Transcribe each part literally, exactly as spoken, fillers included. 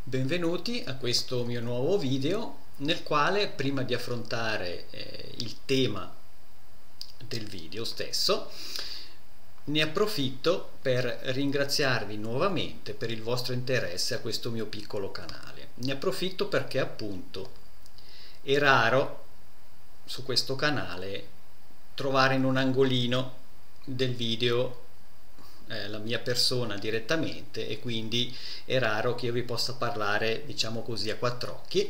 Benvenuti a questo mio nuovo video nel quale, prima di affrontare eh, il tema del video stesso, ne approfitto per ringraziarvi nuovamente per il vostro interesse a questo mio piccolo canale. Ne approfitto perché appunto è raro su questo canale trovare in un angolino del video Eh, la mia persona direttamente, e quindi è raro che io vi possa parlare, diciamo così, a quattro occhi.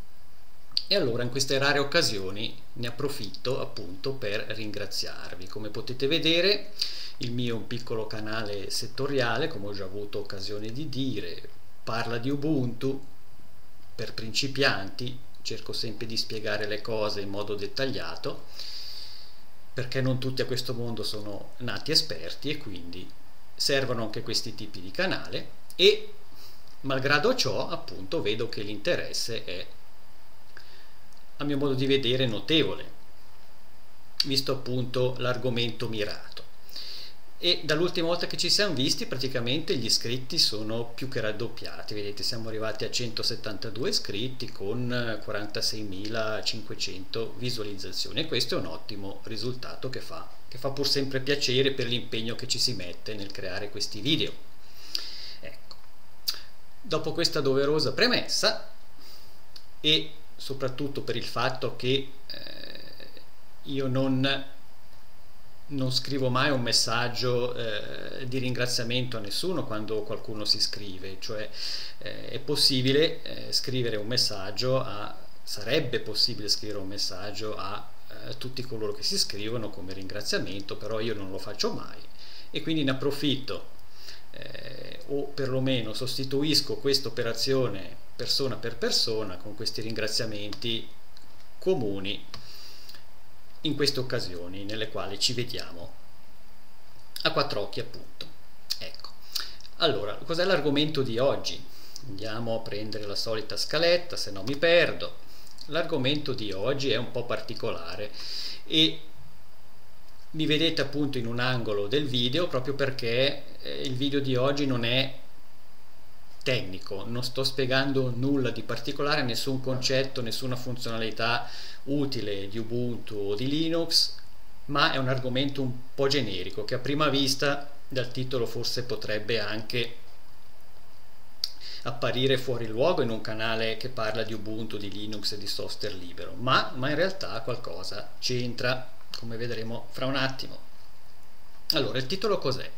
E allora in queste rare occasioni ne approfitto appunto per ringraziarvi. Come potete vedere, il mio è un piccolo canale settoriale, come ho già avuto occasione di dire, parla di Ubuntu per principianti. Cerco sempre di spiegare le cose in modo dettagliato, perché non tutti a questo mondo sono nati esperti, e quindi servono anche questi tipi di canale. E malgrado ciò appunto vedo che l'interesse è, a mio modo di vedere, notevole, visto appunto l'argomento mirato. E dall'ultima volta che ci siamo visti praticamente gli iscritti sono più che raddoppiati. Vedete, siamo arrivati a centosettantadue iscritti con quarantaseimilacinquecento visualizzazioni, e questo è un ottimo risultato che fa, che fa pur sempre piacere per l'impegno che ci si mette nel creare questi video. Ecco, dopo questa doverosa premessa, e soprattutto per il fatto che eh, io non non scrivo mai un messaggio eh, di ringraziamento a nessuno quando qualcuno si iscrive, cioè eh, è possibile eh, scrivere un messaggio a, sarebbe possibile scrivere un messaggio a eh, tutti coloro che si iscrivono come ringraziamento, però io non lo faccio mai, e quindi ne approfitto eh, o perlomeno sostituisco questa operazione persona per persona con questi ringraziamenti comuni in queste occasioni nelle quali ci vediamo a quattro occhi appunto. Ecco, allora, cos'è l'argomento di oggi? Andiamo a prendere la solita scaletta, se no mi perdo. L'argomento di oggi è un po' particolare e mi vedete appunto in un angolo del video proprio perché eh, il video di oggi non è tecnico, non sto spiegando nulla di particolare, nessun concetto, nessuna funzionalità utile di Ubuntu o di Linux, ma è un argomento un po' generico che a prima vista dal titolo forse potrebbe anche apparire fuori luogo in un canale che parla di Ubuntu, di Linux e di software libero, ma, ma in realtà qualcosa c'entra, come vedremo fra un attimo. Allora, il titolo cos'è?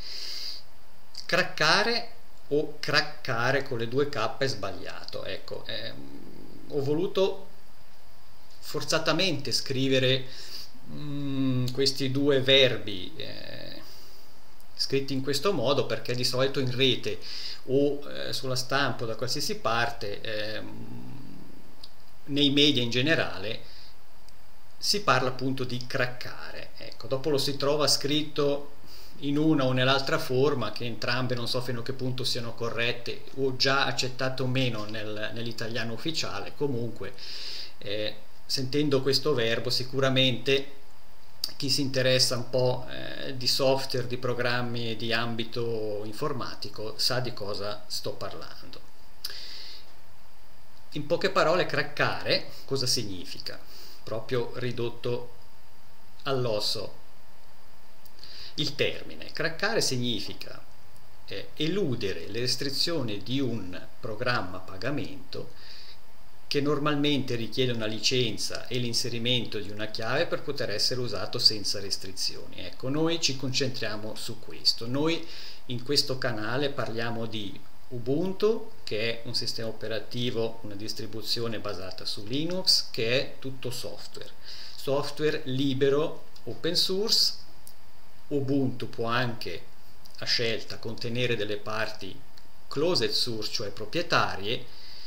Craccare o craccare con le due K è sbagliato. Ecco, ehm, ho voluto forzatamente scrivere mm, questi due verbi eh, scritti in questo modo, perché di solito in rete o eh, sulla stampa o da qualsiasi parte, ehm, nei media in generale, si parla appunto di craccare. Ecco, dopo lo si trova scritto in una o nell'altra forma, che entrambe non so fino a che punto siano corrette o già accettate o meno nel, nell'italiano ufficiale. Comunque eh, sentendo questo verbo sicuramente chi si interessa un po' eh, di software, di programmi di ambito informatico sa di cosa sto parlando. In poche parole, craccare cosa significa? Proprio ridotto all'osso il termine. Craccare significa eh, eludere le restrizioni di un programma a pagamento che normalmente richiede una licenza e l'inserimento di una chiave per poter essere usato senza restrizioni. Ecco, noi ci concentriamo su questo. Noi in questo canale parliamo di Ubuntu, che è un sistema operativo, una distribuzione basata su Linux, che è tutto software. Software libero, open source. Ubuntu può anche a scelta contenere delle parti closed source, cioè proprietarie,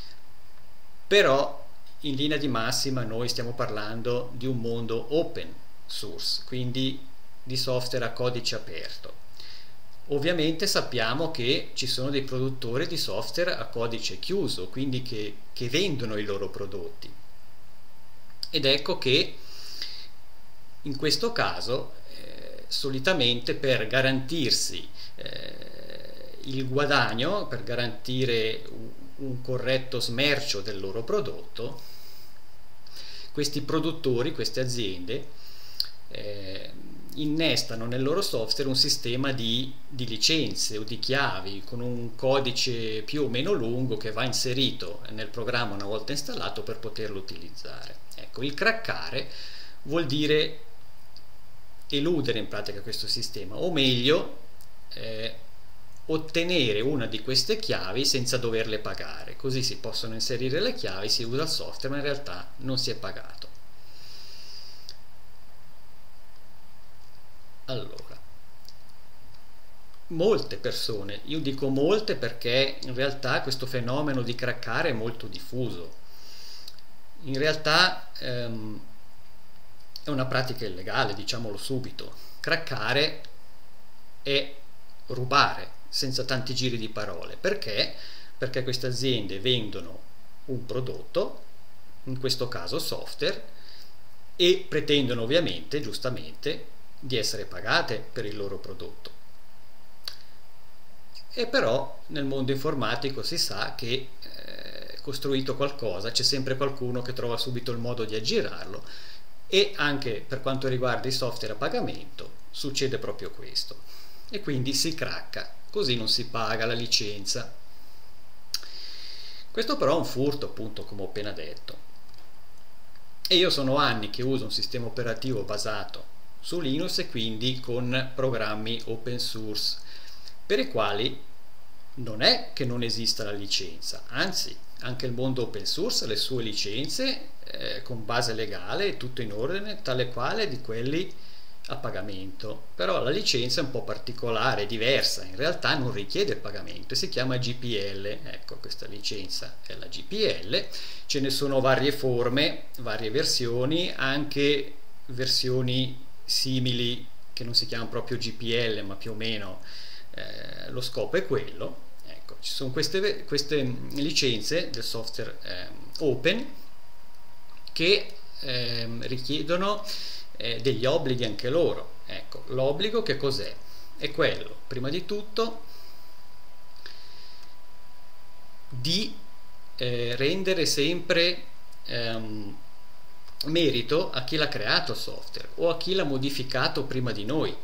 però in linea di massima noi stiamo parlando di un mondo open source, quindi di software a codice aperto. Ovviamente sappiamo che ci sono dei produttori di software a codice chiuso, quindi che, che vendono i loro prodotti, ed ecco che in questo caso solitamente per garantirsi eh, il guadagno, per garantire un corretto smercio del loro prodotto, questi produttori, queste aziende, eh, innestano nel loro software un sistema di, di licenze o di chiavi con un codice più o meno lungo che va inserito nel programma una volta installato per poterlo utilizzare. Ecco, il craccare vuol dire eludere in pratica questo sistema, o meglio eh, ottenere una di queste chiavi senza doverle pagare, così si possono inserire le chiavi, si usa il software ma in realtà non si è pagato. Allora, molte persone, io dico molte perché in realtà questo fenomeno di craccare è molto diffuso, in realtà ehm, è una pratica illegale, diciamolo subito. Craccare è rubare, senza tanti giri di parole. Perché? Perché queste aziende vendono un prodotto, in questo caso software, e pretendono ovviamente, giustamente, di essere pagate per il loro prodotto. E però nel mondo informatico si sa che eh, costruito qualcosa c'è sempre qualcuno che trova subito il modo di aggirarlo, e anche per quanto riguarda i software a pagamento succede proprio questo, e quindi si cracca, così non si paga la licenza. Questo però è un furto, appunto, come ho appena detto, e io sono anni che uso un sistema operativo basato su Linux e quindi con programmi open source, per i quali non è che non esista la licenza, anzi anche il mondo open source ha le sue licenze eh, con base legale, tutto in ordine, tale quale di quelli a pagamento. Però la licenza è un po' particolare, diversa, in realtà non richiede pagamento e si chiama G P L. Ecco, questa licenza è la G P L, ce ne sono varie forme, varie versioni, anche versioni simili che non si chiamano proprio G P L ma più o meno eh, lo scopo è quello. Ecco, ci sono queste, queste licenze del software eh, open che eh, richiedono eh, degli obblighi anche loro. Ecco, l'obbligo che cos'è? È quello, prima di tutto, di eh, rendere sempre ehm, merito a chi l'ha creato il software o a chi l'ha modificato prima di noi.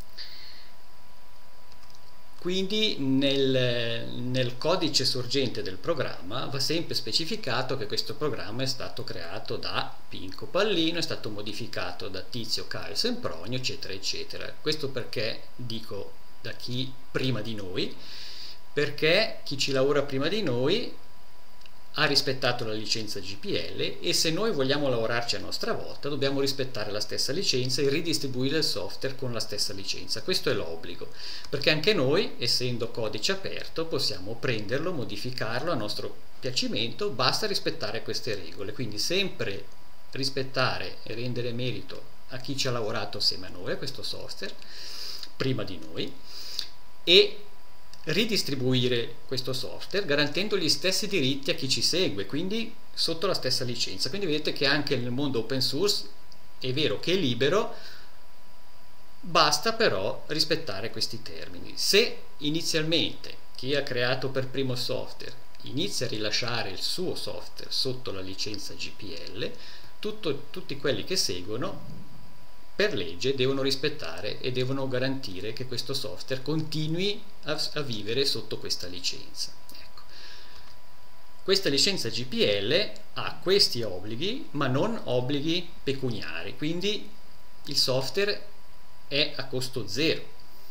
Quindi nel, nel codice sorgente del programma va sempre specificato che questo programma è stato creato da Pinco Pallino, è stato modificato da Tizio, Caio, Sempronio, eccetera eccetera. Questo perché dico da chi prima di noi, perché chi ci lavora prima di noi ha rispettato la licenza G P L, e se noi vogliamo lavorarci a nostra volta dobbiamo rispettare la stessa licenza e ridistribuire il software con la stessa licenza. Questo è l'obbligo, perché anche noi, essendo codice aperto, possiamo prenderlo, modificarlo a nostro piacimento, basta rispettare queste regole. Quindi sempre rispettare e rendere merito a chi ci ha lavorato assieme a noi a questo software prima di noi, e ridistribuire questo software garantendo gli stessi diritti a chi ci segue, quindi sotto la stessa licenza. Quindi vedete che anche nel mondo open source è vero che è libero, basta però rispettare questi termini. Se inizialmente chi ha creato per primo software inizia a rilasciare il suo software sotto la licenza G P L, tutto, tutti quelli che seguono per legge devono rispettare e devono garantire che questo software continui a, a vivere sotto questa licenza. Ecco. Questa licenza G P L ha questi obblighi, ma non obblighi pecuniari, quindi il software è a costo zero,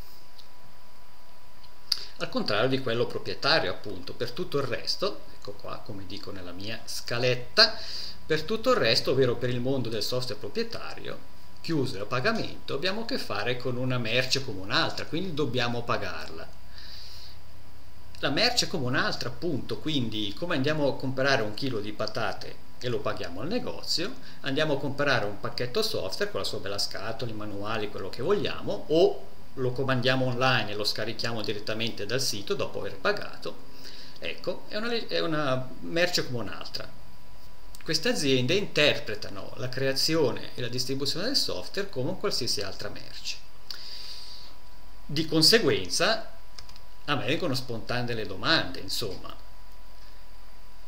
al contrario di quello proprietario. Appunto, per tutto il resto, ecco qua come dico nella mia scaletta, per tutto il resto, ovvero per il mondo del software proprietario chiuso e a pagamento, abbiamo a che fare con una merce come un'altra, quindi dobbiamo pagarla. La merce come un'altra, appunto, quindi come andiamo a comprare un chilo di patate e lo paghiamo al negozio, andiamo a comprare un pacchetto software con la sua bella scatola, i manuali, quello che vogliamo, o lo comandiamo online e lo scarichiamo direttamente dal sito dopo aver pagato. Ecco, è una, è una merce come un'altra. Queste aziende interpretano la creazione e la distribuzione del software come qualsiasi altra merce. Di conseguenza a me vengono spontanee delle domande, insomma,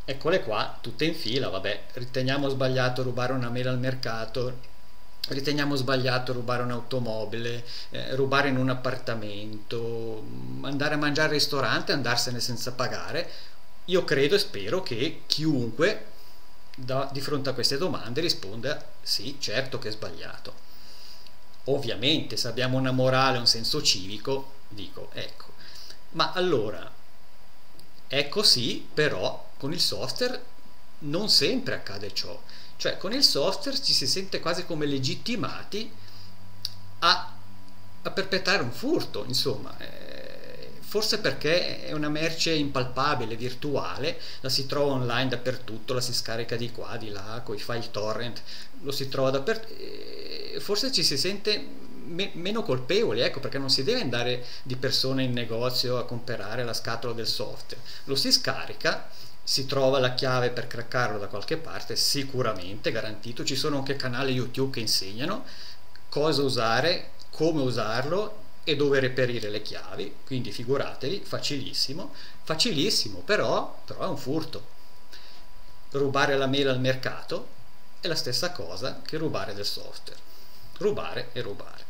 Eccole qua, tutte in fila, vabbè, riteniamo sbagliato rubare una mela al mercato, riteniamo sbagliato rubare un'automobile, eh, rubare in un appartamento, andare a mangiare al ristorante e andarsene senza pagare. Io credo e spero che chiunque da, di fronte a queste domande risponda sì, certo che è sbagliato. Ovviamente se abbiamo una morale, un senso civico, dico ecco, ma allora è così, però con il software non sempre accade ciò. Cioè con il software ci si sente quasi come legittimati a, a perpetrare un furto, insomma. Eh, forse perché è una merce impalpabile, virtuale, la si trova online dappertutto, la si scarica di qua, di là, con i file torrent, lo si trova dappertutto. Eh, forse ci si sente me- meno colpevoli, ecco, perché non si deve andare di persona in negozio a comprare la scatola del software, lo si scarica, si trova la chiave per craccarlo da qualche parte, sicuramente garantito. Ci sono anche canali YouTube che insegnano cosa usare, come usarlo e dove reperire le chiavi, quindi figuratevi, facilissimo, facilissimo, però, però è un furto. Rubare la mela al mercato è la stessa cosa che rubare del software. Rubare e rubare.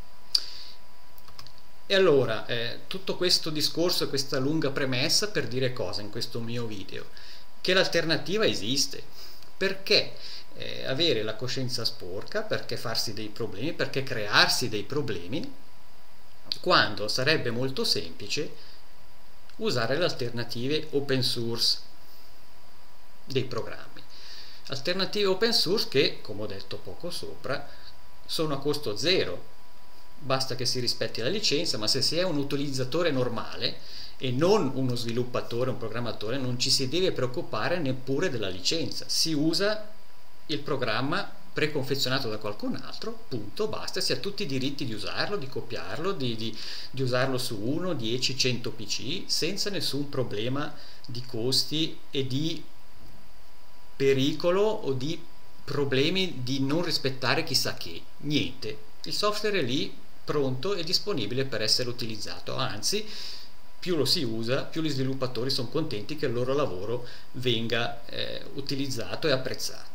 E allora, eh, tutto questo discorso e questa lunga premessa per dire cosa in questo mio video? Che l'alternativa esiste. Perché eh, avere la coscienza sporca, perché farsi dei problemi, perché crearsi dei problemi, quando sarebbe molto semplice usare le alternative open source dei programmi. Alternative open source che, come ho detto poco sopra, sono a costo zero. Basta che si rispetti la licenza, ma se si è un utilizzatore normale e non uno sviluppatore, un programmatore, non ci si deve preoccupare neppure della licenza. Si usa il programma preconfezionato da qualcun altro, punto, basta, si ha tutti i diritti di usarlo, di copiarlo, di, di, di usarlo su uno, dieci, cento P C, senza nessun problema di costi e di pericolo o di problemi di non rispettare chissà che. Niente, il software è lì, pronto e disponibile per essere utilizzato, anzi più lo si usa, più gli sviluppatori sono contenti che il loro lavoro venga eh, utilizzato e apprezzato.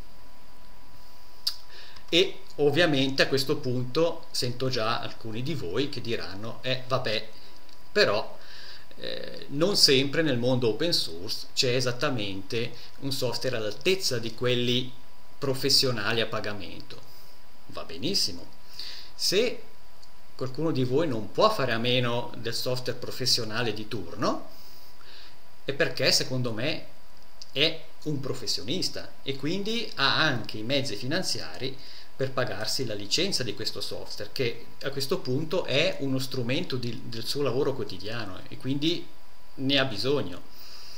E ovviamente a questo punto sento già alcuni di voi che diranno eh vabbè, però eh, non sempre nel mondo open source c'è esattamente un software all'altezza di quelli professionali a pagamento. Va benissimo. Se qualcuno di voi non può fare a meno del software professionale di turno, è perché secondo me è un professionista e quindi ha anche i mezzi finanziari per pagarsi la licenza di questo software, che a questo punto è uno strumento di, del suo lavoro quotidiano e quindi ne ha bisogno.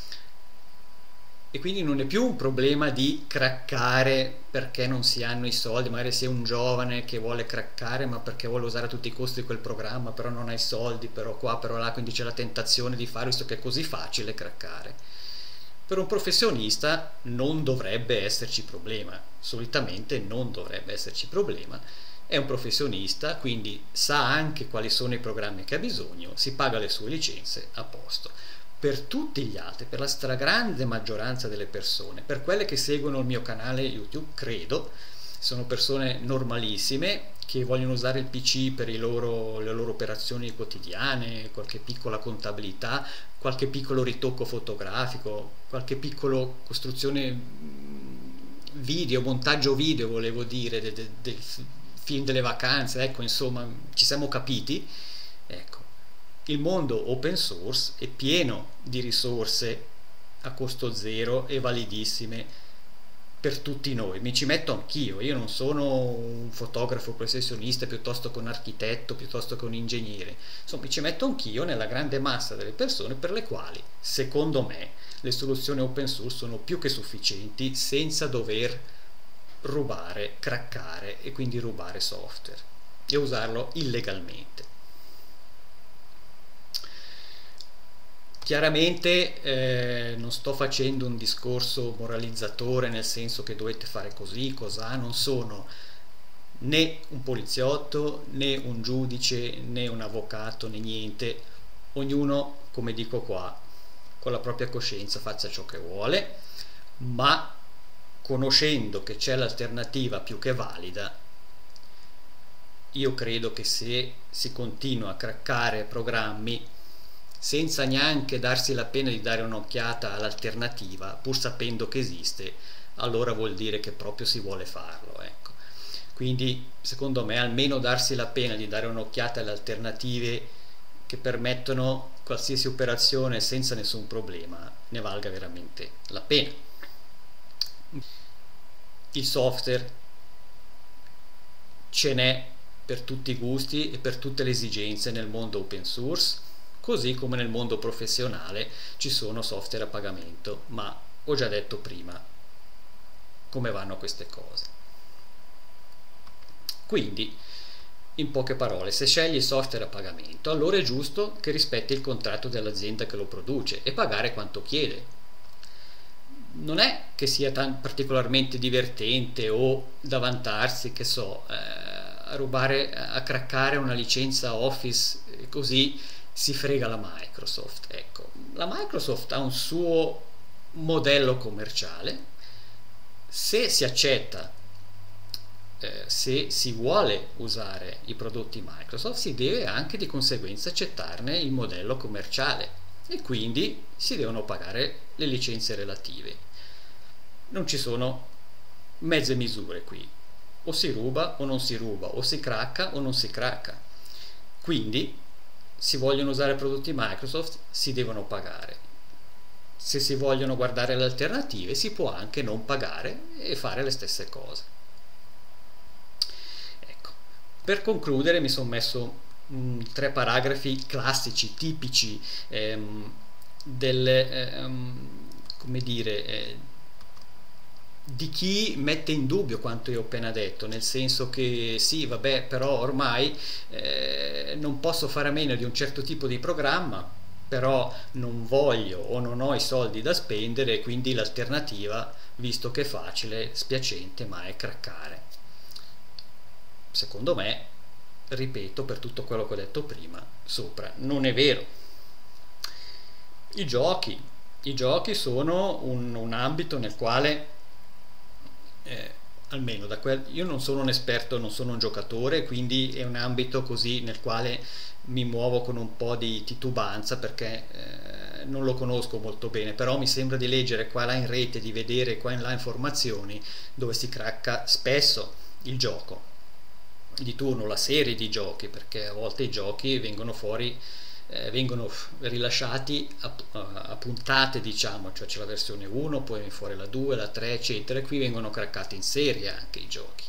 E quindi non è più un problema di craccare perché non si hanno i soldi, magari sei un giovane che vuole craccare ma perché vuole usare a tutti i costi quel programma, però non ha i soldi, però qua, però là, quindi c'è la tentazione di fare, visto che è così facile craccare. Per un professionista non dovrebbe esserci problema, solitamente non dovrebbe esserci problema, è un professionista, quindi sa anche quali sono i programmi che ha bisogno, si paga le sue licenze, a posto. Per tutti gli altri, per la stragrande maggioranza delle persone, per quelle che seguono il mio canale YouTube, credo, sono persone normalissime che vogliono usare il P C per i loro, le loro operazioni quotidiane, qualche piccola contabilità, qualche piccolo ritocco fotografico, qualche piccola costruzione video, montaggio video volevo dire, del, del, del film delle vacanze, ecco, insomma, ci siamo capiti, ecco. Il mondo open source è pieno di risorse a costo zero e validissime per tutti noi. Mi ci metto anch'io, io non sono un fotografo professionista piuttosto che un architetto, piuttosto che un ingegnere. Insomma, mi ci metto anch'io nella grande massa delle persone per le quali, secondo me, le soluzioni open source sono più che sufficienti senza dover rubare, craccare e quindi rubare software e usarlo illegalmente. Chiaramente eh, non sto facendo un discorso moralizzatore nel senso che dovete fare così, cos'ha, non sono né un poliziotto, né un giudice, né un avvocato, né niente. Ognuno, come dico qua, con la propria coscienza faccia ciò che vuole. ma conoscendo che c'è l'alternativa più che valida, io credo che se si continua a craccare programmi senza neanche darsi la pena di dare un'occhiata all'alternativa, pur sapendo che esiste, allora vuol dire che proprio si vuole farlo, ecco. Quindi secondo me almeno darsi la pena di dare un'occhiata alle alternative che permettono qualsiasi operazione senza nessun problema ne valga veramente la pena. Il software ce n'è per tutti i gusti e per tutte le esigenze nel mondo open source, così come nel mondo professionale ci sono software a pagamento, ma ho già detto prima come vanno queste cose. Quindi, in poche parole, se scegli il software a pagamento, allora è giusto che rispetti il contratto dell'azienda che lo produce e pagare quanto chiede. Non è che sia tan particolarmente divertente o da vantarsi, che so, eh, a rubare, a craccare una licenza Office e così si frega la Microsoft. Ecco, la Microsoft ha un suo modello commerciale. Se si accetta, eh, se si vuole usare i prodotti Microsoft, si deve anche di conseguenza accettarne il modello commerciale e quindi si devono pagare le licenze relative. Non ci sono mezze misure qui, o si ruba o non si ruba, o si cracca o non si cracca. Quindi si vogliono usare prodotti Microsoft, si devono pagare. Se si vogliono guardare le alternative, si può anche non pagare e fare le stesse cose. Ecco, per concludere mi sono messo mh, tre paragrafi classici, tipici ehm, delle, ehm, come dire, eh, di chi mette in dubbio quanto io ho appena detto, nel senso che sì, vabbè, però ormai eh, non posso fare a meno di un certo tipo di programma, però non voglio o non ho i soldi da spendere, quindi l'alternativa, visto che è facile, spiacente, ma è craccare. Secondo me, ripeto per tutto quello che ho detto prima sopra, non è vero. I giochi, i giochi sono un, un ambito nel quale Eh, almeno da quel, io non sono un esperto, non sono un giocatore, quindi è un ambito così nel quale mi muovo con un po' di titubanza perché eh, non lo conosco molto bene, però mi sembra di leggere qua e là in rete, di vedere qua e là informazioni dove si cracca spesso il gioco di turno, la serie di giochi, perché a volte i giochi vengono fuori Eh, vengono rilasciati a, a puntate, diciamo, cioè c'è la versione uno, poi viene fuori la due, la tre, eccetera, e qui vengono craccati in serie anche i giochi.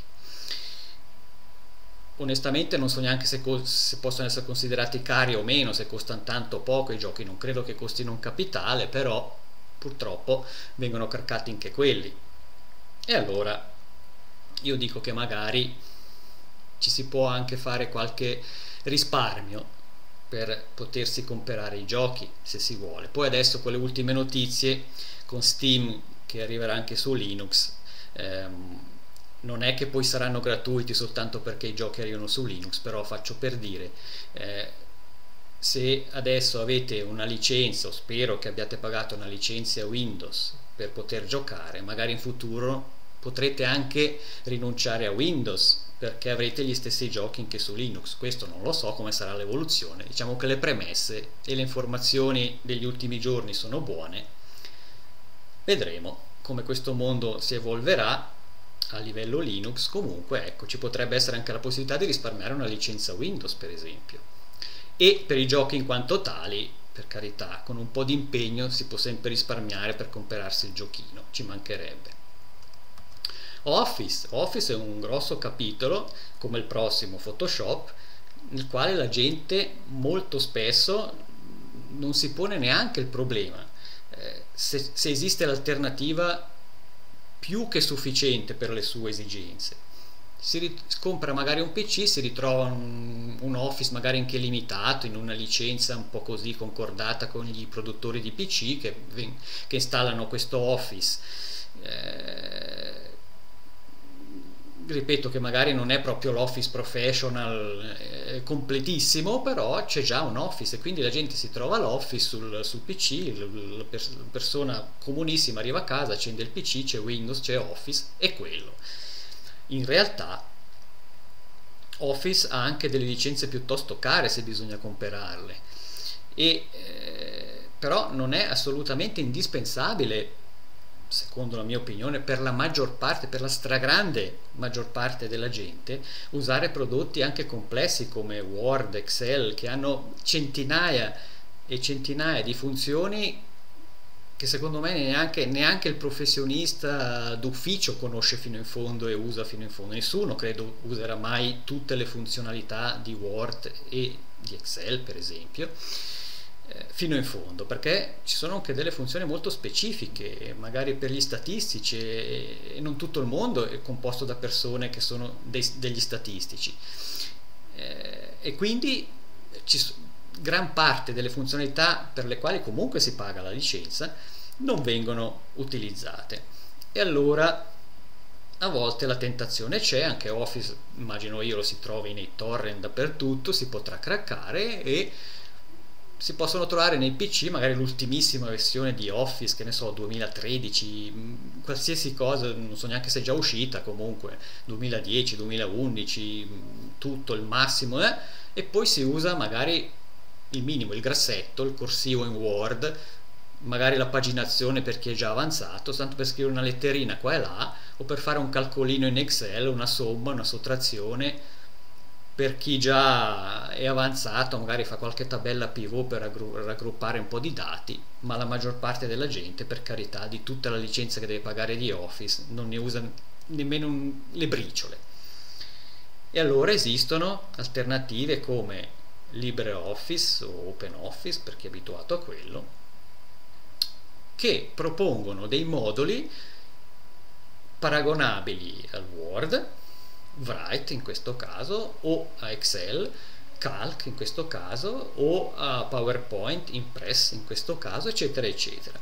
Onestamente non so neanche se, se possono essere considerati cari o meno, se costano tanto o poco i giochi, non credo che costino un capitale, però purtroppo vengono craccati anche quelli. E allora io dico che magari ci si può anche fare qualche risparmio per potersi comprare i giochi se si vuole. Poi adesso con le ultime notizie con Steam che arriverà anche su Linux, ehm, non è che poi saranno gratuiti soltanto perché i giochi arrivano su Linux, però faccio per dire, eh, se adesso avete una licenza, o spero che abbiate pagato una licenza Windows per poter giocare, magari in futuro potrete anche rinunciare a Windows perché avrete gli stessi giochi anche su Linux. Questo non lo so come sarà l'evoluzione, diciamo che le premesse e le informazioni degli ultimi giorni sono buone. Vedremo come questo mondo si evolverà a livello Linux. Comunque ecco, ci potrebbe essere anche la possibilità di risparmiare una licenza Windows per esempio, e per i giochi in quanto tali, per carità, con un po' di impegno si può sempre risparmiare per comprarsi il giochino, ci mancherebbe. Office, Office è un grosso capitolo, come il prossimo Photoshop, nel quale la gente molto spesso non si pone neanche il problema eh, se, se esiste l'alternativa più che sufficiente per le sue esigenze. Si compra magari un P C, si ritrova un, un Office magari anche limitato, in una licenza un po' così concordata con gli produttori di P C che, che installano questo Office. Eh, ripeto che magari non è proprio l'Office Professional eh, completissimo, però c'è già un Office e quindi la gente si trova l'Office sul, sul P C, la pers- persona comunissima arriva a casa, accende il P C, c'è Windows, c'è Office, è quello. In realtà Office ha anche delle licenze piuttosto care se bisogna comprarle, e, eh, però non è assolutamente indispensabile, secondo la mia opinione, per la maggior parte, per la stragrande maggior parte della gente, usare prodotti anche complessi come Word, Excel, che hanno centinaia e centinaia di funzioni che secondo me neanche, neanche il professionista d'ufficio conosce fino in fondo e usa fino in fondo. Nessuno credo userà mai tutte le funzionalità di Word e di Excel, per esempio, eh, fino in fondo, perché ci sono anche delle funzioni molto specifiche, magari per gli statistici, e, e non tutto il mondo è composto da persone che sono dei, degli statistici. Eh, e quindi ci sono gran parte delle funzionalità per le quali comunque si paga la licenza non vengono utilizzate, e allora a volte la tentazione c'è. Anche Office, immagino io, lo si trovi nei torrent dappertutto, si potrà craccare e si possono trovare nei P C magari l'ultimissima versione di Office, che ne so, duemilatredici, qualsiasi cosa, non so neanche se è già uscita, comunque duemiladieci, duemilaundici, tutto il massimo, eh? E poi si usa magari il minimo, il grassetto, il corsivo in Word, magari la paginazione per chi è già avanzato, tanto per scrivere una letterina qua e là, o per fare un calcolino in Excel, una somma, una sottrazione, per chi già è avanzato, magari fa qualche tabella pivot per raggruppare un po' di dati, ma la maggior parte della gente, per carità, di tutta la licenza che deve pagare di Office, non ne usa nemmeno un, le briciole. E allora esistono alternative come LibreOffice o OpenOffice, per chi è abituato a quello, che propongono dei moduli paragonabili al Word, Write in questo caso, o a Excel, Calc in questo caso, o a PowerPoint, Impress in questo caso, eccetera eccetera.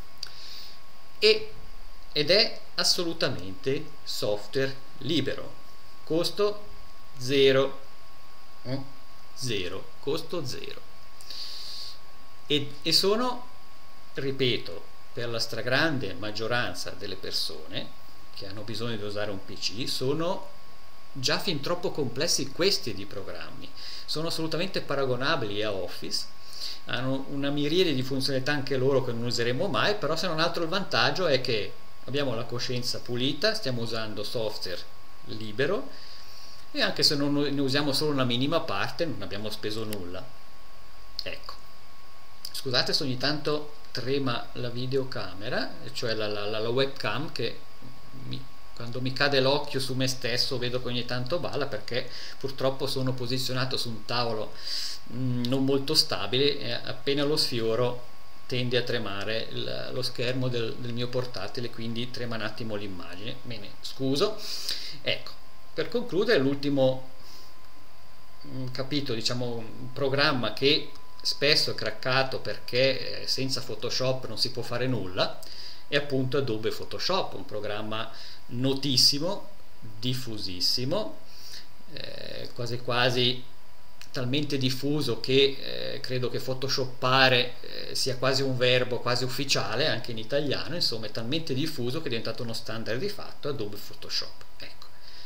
E, ed è assolutamente software libero, costo zero. Zero, costo zero, e, e sono, ripeto, per la stragrande maggioranza delle persone che hanno bisogno di usare un P C, sono già fin troppo complessi questi di programmi, sono assolutamente paragonabili a Office, hanno una miriade di funzionalità anche loro che non useremo mai, però se non altro il vantaggio è che abbiamo la coscienza pulita, stiamo usando software libero, e anche se non ne usiamo solo una minima parte non abbiamo speso nulla. Ecco, scusate se ogni tanto trema la videocamera, cioè la, la, la webcam, che mi, quando mi cade l'occhio su me stesso vedo che ogni tanto balla, perché purtroppo sono posizionato su un tavolo mh, non molto stabile, e appena lo sfioro tende a tremare il, lo schermo del, del mio portatile, quindi trema un attimo l'immagine. Bene, scuso. Ecco, per concludere, l'ultimo capitolo, diciamo, un programma che spesso è craccato perché senza Photoshop non si può fare nulla, è appunto Adobe Photoshop, un programma notissimo, diffusissimo, eh, quasi quasi talmente diffuso che eh, credo che photoshoppare eh, sia quasi un verbo quasi ufficiale anche in italiano. Insomma, è talmente diffuso che è diventato uno standard di fatto Adobe Photoshop. Ecco.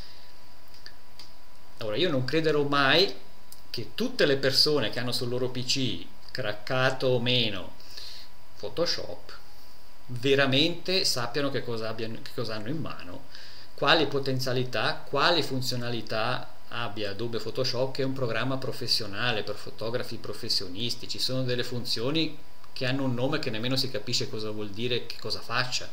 Ora, io non crederò mai che tutte le persone che hanno sul loro P C, craccato o meno, Photoshop, veramente sappiano che cosa, abbiano, che cosa hanno in mano, quali potenzialità, quali funzionalità abbia Adobe Photoshop, che è un programma professionale per fotografi professionisti. Ci sono delle funzioni che hanno un nome che nemmeno si capisce cosa vuol dire, che cosa faccia.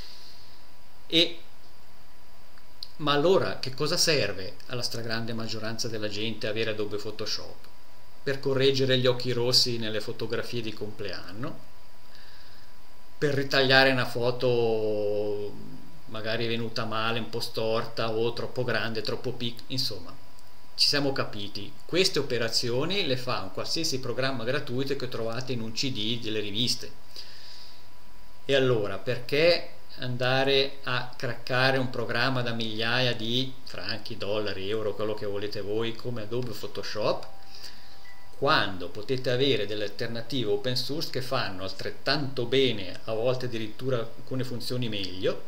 E ma allora che cosa serve alla stragrande maggioranza della gente avere Adobe Photoshop? Per correggere gli occhi rossi nelle fotografie di compleanno, per ritagliare una foto magari venuta male, un po' storta o troppo grande, troppo piccola, insomma, ci siamo capiti. Queste operazioni le fa un qualsiasi programma gratuito che trovate in un C D delle riviste. E allora perché andare a craccare un programma da migliaia di franchi, dollari, euro, quello che volete voi, come Adobe Photoshop, quando potete avere delle alternative open source che fanno altrettanto bene, a volte addirittura alcune funzioni meglio,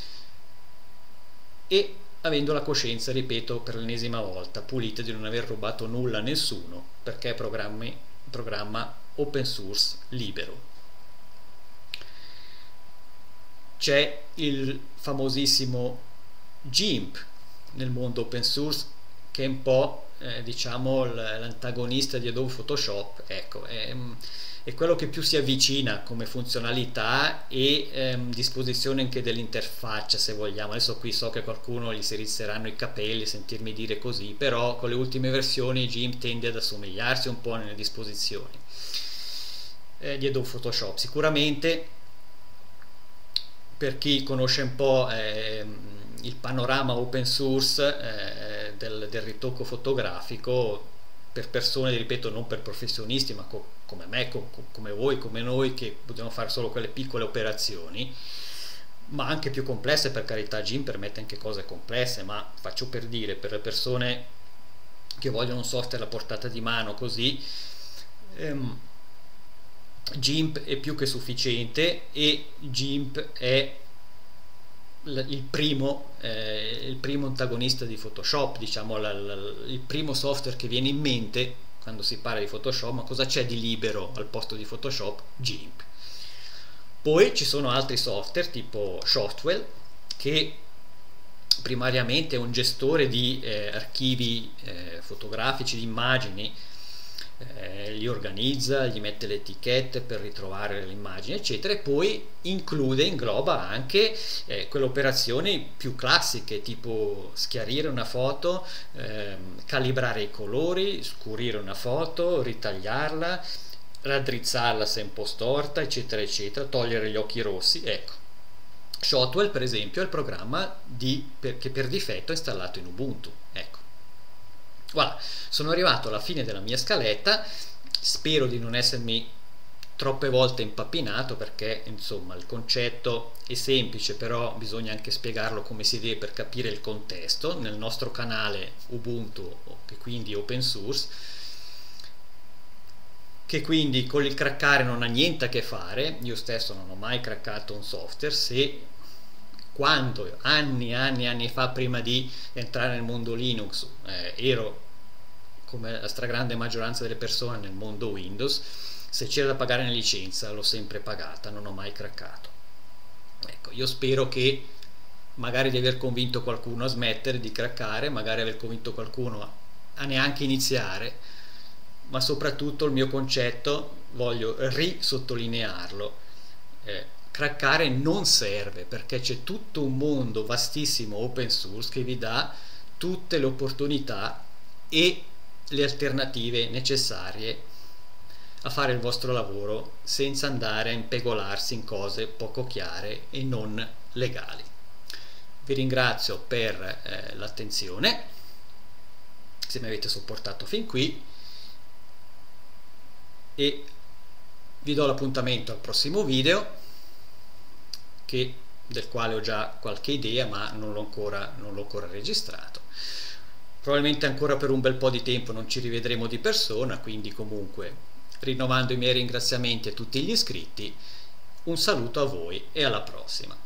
e avendo la coscienza, ripeto per l'ennesima volta, pulita di non aver rubato nulla a nessuno, perché è programmi, programma open source libero. C'è il famosissimo GIMP nel mondo open source, che è un po' eh, diciamo l'antagonista di Adobe Photoshop. Ecco, è, è quello che più si avvicina come funzionalità e ehm, disposizione anche dell'interfaccia, se vogliamo. Adesso qui so che qualcuno gli si rizzeranno i capelli sentirmi dire così, però con le ultime versioni GIMP tende ad assomigliarsi un po' nelle disposizioni eh, di Adobe Photoshop. Sicuramente per chi conosce un po' eh, il panorama open source eh, del, del ritocco fotografico, per persone, ripeto, non per professionisti, ma co come me, co come voi, come noi, che dobbiamo fare solo quelle piccole operazioni, ma anche più complesse, per carità. GIMP permette anche cose complesse, ma faccio per dire, per le persone che vogliono un software alla portata di mano così, ehm, GIMP è più che sufficiente, e GIMP è il primo, eh, il primo antagonista di Photoshop, diciamo la, la, il primo software che viene in mente quando si parla di Photoshop. Ma cosa c'è di libero al posto di Photoshop? GIMP. Poi ci sono altri software tipo Shotwell, che primariamente è un gestore di eh, archivi eh, fotografici, di immagini. Eh, li organizza, gli mette le etichette per ritrovare le immagini eccetera, e poi include, ingloba anche eh, quelle operazioni più classiche, tipo schiarire una foto, ehm, calibrare i colori, scurire una foto, ritagliarla, raddrizzarla se è un po' storta eccetera eccetera, togliere gli occhi rossi. Ecco, Shotwell per esempio è il programma di, per, che per difetto è installato in Ubuntu. Ecco, voilà, sono arrivato alla fine della mia scaletta. Spero di non essermi troppe volte impappinato, perché insomma il concetto è semplice, però bisogna anche spiegarlo come si deve per capire il contesto. Nel nostro canale Ubuntu, che quindi è open source, che quindi con il craccare non ha niente a che fare. Io stesso non ho mai craccato un software. Se quando anni e anni e anni fa, prima di entrare nel mondo Linux, eh, ero come la stragrande maggioranza delle persone nel mondo Windows, se c'era da pagare una licenza l'ho sempre pagata, non ho mai craccato. Ecco, io spero che magari di aver convinto qualcuno a smettere di craccare, magari aver convinto qualcuno a, a neanche iniziare, ma soprattutto il mio concetto voglio risottolinearlo: eh, craccare non serve, perché c'è tutto un mondo vastissimo open source che vi dà tutte le opportunità e le alternative necessarie a fare il vostro lavoro senza andare a impegolarsi in cose poco chiare e non legali. Vi ringrazio per eh, l'attenzione, se mi avete sopportato fin qui, e vi do l'appuntamento al prossimo video, che, del quale ho già qualche idea, ma non l'ho ancora, non l'ho ancora registrato. Probabilmente ancora per un bel po' di tempo non ci rivedremo di persona, quindi comunque, rinnovando i miei ringraziamenti a tutti gli iscritti, un saluto a voi e alla prossima.